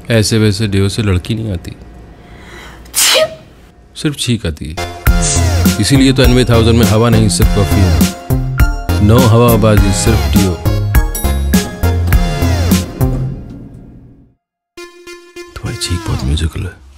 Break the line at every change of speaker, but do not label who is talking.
ऐसे वैसे डियो से लड़की नहीं आती, सिर्फ छींक आती है। इसीलिए तो 90,000 में हवा नहीं, सिर्फ परफ्यूम। नो हवाबाजी, सिर्फ डियो। तुम्हारी छींक बहुत म्यूजिकल है।